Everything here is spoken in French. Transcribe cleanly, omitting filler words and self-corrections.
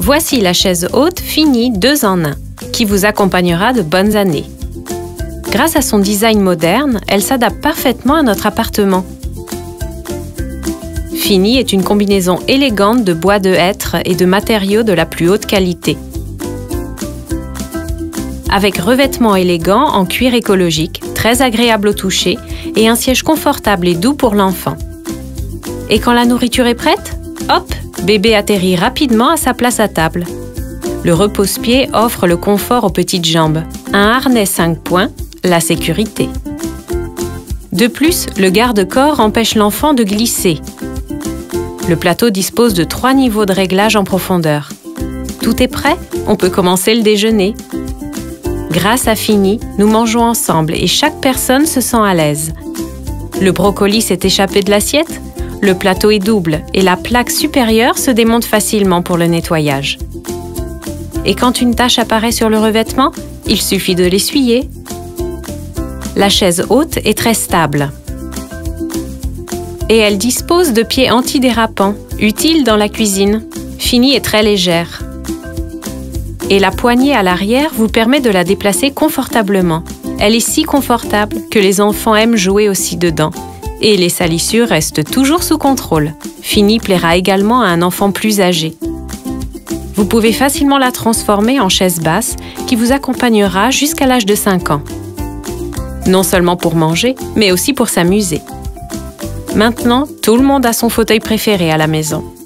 Voici la chaise haute Fini 2 en 1, qui vous accompagnera de bonnes années. Grâce à son design moderne, elle s'adapte parfaitement à notre appartement. Fini est une combinaison élégante de bois de hêtre et de matériaux de la plus haute qualité. Avec revêtement élégant en cuir écologique, très agréable au toucher et un siège confortable et doux pour l'enfant. Et quand la nourriture est prête, hop, bébé atterrit rapidement à sa place à table. Le repose-pied offre le confort aux petites jambes, un harnais 5 points, la sécurité. De plus, le garde-corps empêche l'enfant de glisser. Le plateau dispose de 3 niveaux de réglage en profondeur. Tout est prêt, on peut commencer le déjeuner. Grâce à Fini, nous mangeons ensemble et chaque personne se sent à l'aise. Le brocoli s'est échappé de l'assiette, le plateau est double et la plaque supérieure se démonte facilement pour le nettoyage. Et quand une tache apparaît sur le revêtement, il suffit de l'essuyer. La chaise haute est très stable. Et elle dispose de pieds antidérapants, utiles dans la cuisine. Fini est très légère. Et la poignée à l'arrière vous permet de la déplacer confortablement. Elle est si confortable que les enfants aiment jouer aussi dedans. Et les salissures restent toujours sous contrôle. Fini plaira également à un enfant plus âgé. Vous pouvez facilement la transformer en chaise basse qui vous accompagnera jusqu'à l'âge de 5 ans. Non seulement pour manger, mais aussi pour s'amuser. Maintenant, tout le monde a son fauteuil préféré à la maison.